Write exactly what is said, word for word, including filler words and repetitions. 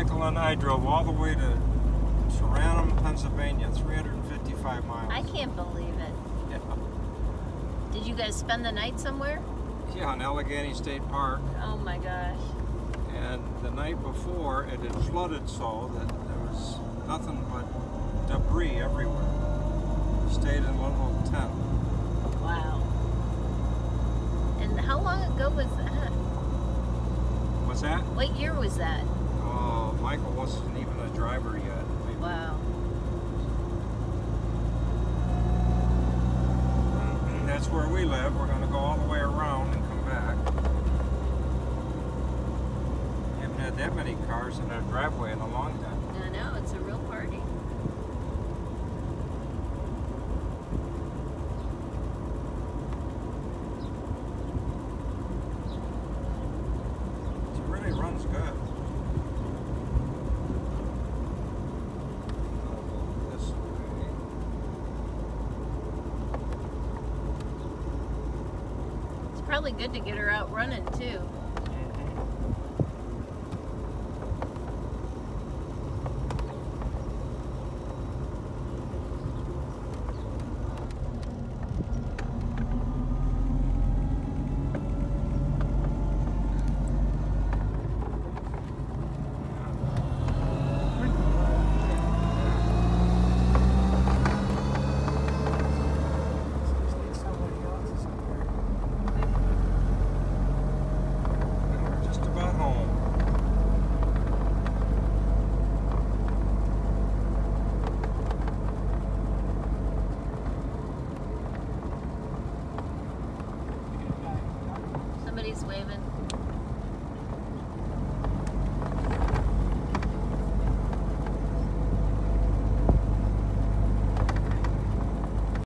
Michael and I drove all the way to Tarantum, Pennsylvania, three hundred fifty-five miles. I can't believe it. Yeah. Did you guys spend the night somewhere? Yeah, in Allegheny State Park. Oh my gosh. And the night before, it had flooded so that there was nothing but debris everywhere. We stayed in one little tent. Wow. And how long ago was that? What's that? What year was that? Oh, Michael wasn't even a driver yet. Maybe. Wow. That's where we live. We're going to go all the way around and come back. We haven't had that many cars in our driveway in a long time. I know, it's a real party. It really runs good. This way. It's probably good to get her out running too. Somebody's waving.